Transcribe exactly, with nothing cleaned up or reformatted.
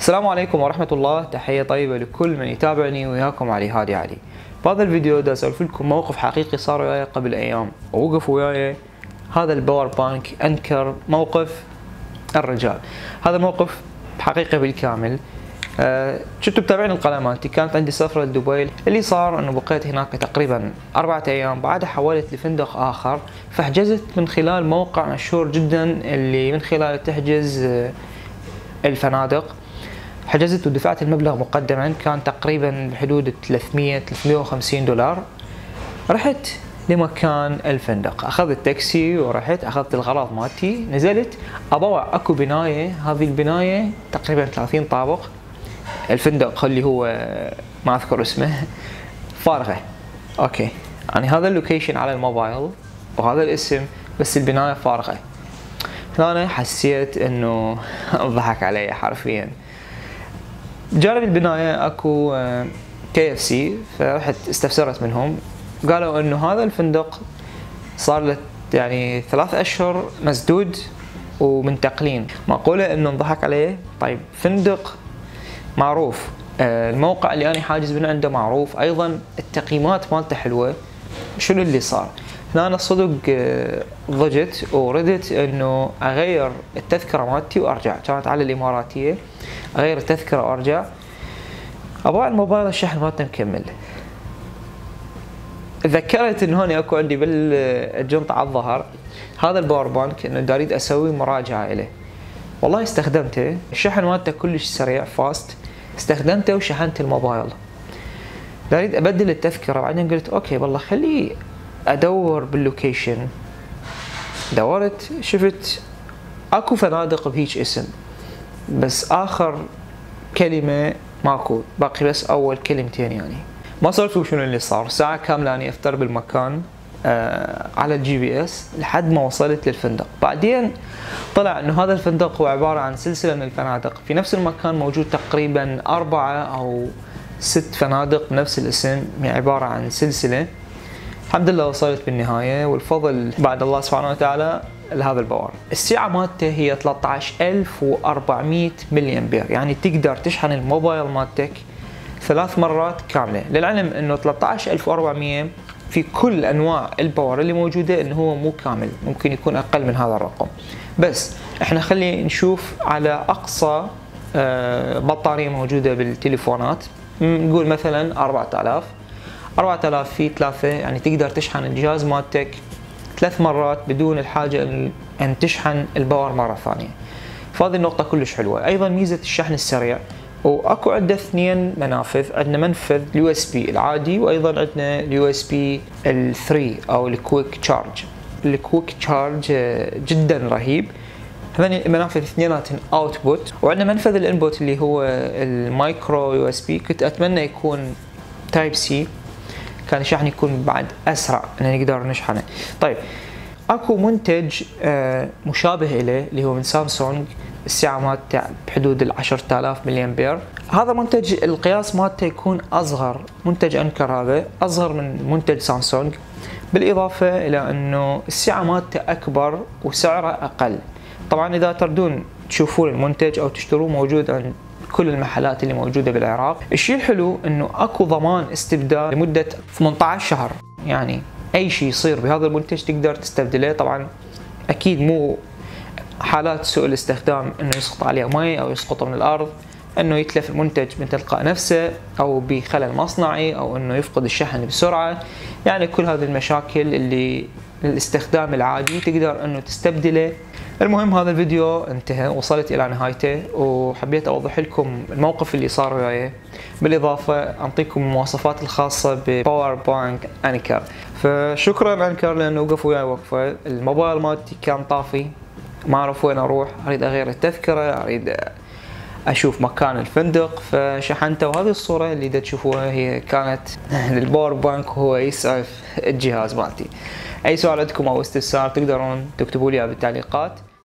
السلام عليكم ورحمة الله. تحية طيبة لكل من يتابعني وياكم علي هادي علي. بهذا الفيديو دا اسولف لكم موقف حقيقي صار وياي قبل ايام، ووقف وياي هذا الباور بانك انكر موقف الرجال. هذا موقف حقيقي بالكامل. أه كنتوا متابعين القناة مالتي، كانت عندي سفرة لدبي. اللي صار انه بقيت هناك تقريبا أربعة ايام، بعدها حولت لفندق اخر، فحجزت من خلال موقع مشهور جدا اللي من خلاله تحجز الفنادق. حجزت ودفعت المبلغ مقدما، كان تقريبا بحدود ثلاثمية ثلاثمية وخمسين دولار. رحت لمكان الفندق، اخذت تاكسي ورحت اخذت الغراض مالتي، نزلت ابوع اكو بنايه، هذه البنايه تقريبا ثلاثين طابق. الفندق اللي هو ما اذكر اسمه فارغه. اوكي، يعني هذا اللوكيشن على الموبايل وهذا الاسم، بس البنايه فارغه. هنا حسيت انه ضحك علي حرفيا. جانب البنايه اكو كي اف سي، فرحت استفسرت منهم، قالوا انه هذا الفندق صار له يعني ثلاث اشهر مسدود ومنتقلين. معقوله انه انضحك عليه؟ طيب فندق معروف، الموقع اللي انا حاجز من عنده معروف، ايضا التقييمات مالته حلوه. شنو اللي صار؟ هنا أنا صدق ضجت وردت انه اغير التذكره مالتي وارجع. كانت على الاماراتيه، اغير التذكره وارجع. ابوع الموبايل الشحن مالته مكمل. تذكرت انه هون اكو عندي بالجنطه على الظهر هذا الباور بانك، انه اريد اسوي مراجعه له. والله استخدمته، الشحن مالته كلش سريع فاست، استخدمته وشحنت الموبايل. اريد ابدل التذكره، بعدين قلت اوكي والله خلي ادور باللوكيشن. دورت شفت اكو فنادق بهيج اسم، بس اخر كلمه ماكو، باقي بس اول كلمتين. يعني ما سولفوا شنو اللي صار. ساعه كامله اني افتر بالمكان آه على الجي بي اس لحد ما وصلت للفندق. بعدين طلع انه هذا الفندق هو عباره عن سلسله من الفنادق في نفس المكان، موجود تقريبا اربعه او ست فنادق بنفس الاسم، عباره عن سلسله. الحمد لله وصلت بالنهايه، والفضل بعد الله سبحانه وتعالى لهذا الباور. السعه مالته هي ثلاثة عشر ألف وأربعمية ملي امبير، يعني تقدر تشحن الموبايل مالتك ثلاث مرات كامله. للعلم انه ثلاثة عشر ألف وأربعمية في كل انواع الباور اللي موجوده انه هو مو كامل، ممكن يكون اقل من هذا الرقم. بس احنا خلينا نشوف على اقصى بطاريه موجوده بالتليفونات، نقول مثلا أربعة آلاف. أربعة آلاف في ثلاثة، يعني تقدر تشحن الجهاز مالتك ثلاث مرات بدون الحاجة أن تشحن الباور مرة ثانية. فهذه النقطة كلش حلوة. أيضا ميزة الشحن السريع، وأكو عندنا اثنين منافذ، عندنا منفذ اليو اس بي العادي، وأيضا عندنا اليو اس بي الثري أو الكويك تشارج. الكويك تشارج جدا رهيب. هذين المنافذ اثنيناتهم اوتبوت، وعندنا منفذ الانبوت اللي هو المايكرو يو اس بي. كنت أتمنى يكون تايب سي، كان الشحن يكون بعد اسرع ان نقدر نشحنه. طيب اكو منتج مشابه له اللي هو من سامسونج، السعه مالته بحدود ال عشرة آلاف ملي امبير. هذا منتج القياس مالته يكون اصغر، منتج انكر هذا اصغر من منتج سامسونج، بالاضافه الى انه السعه مالته اكبر وسعره اقل. طبعا اذا تردون تشوفون المنتج او تشتروه، موجود عند كل المحلات اللي موجوده بالعراق. الشيء الحلو انه اكو ضمان استبدال لمده ثمانية عشر شهر، يعني اي شيء يصير بهذا المنتج تقدر تستبدله. طبعا اكيد مو حالات سوء الاستخدام انه يسقط عليه مي او يسقط من الارض، انه يتلف المنتج من تلقاء نفسه، او بخلل مصنعي، او انه يفقد الشحن بسرعه. يعني كل هذه المشاكل اللي الاستخدام العادي تقدر انه تستبدله. المهم هذا الفيديو انتهى، وصلت الى نهايته، وحبيت اوضح لكم الموقف اللي صار وياي، بالاضافه اعطيكم المواصفات الخاصه بباور بانك انكر. فشكرا انكر لانه وقف وياي وقفه. الموبايل مالتي كان طافي، ما اعرف وين اروح، اريد اغير التذكره، اريد اشوف مكان الفندق، فشحنته. وهذه الصوره اللي دا تشوفوها هي كانت للباور بانك وهو يسعف الجهاز مالتي. اي سؤال عندكم او استفسار تقدرون تكتبوا لي بالتعليقات.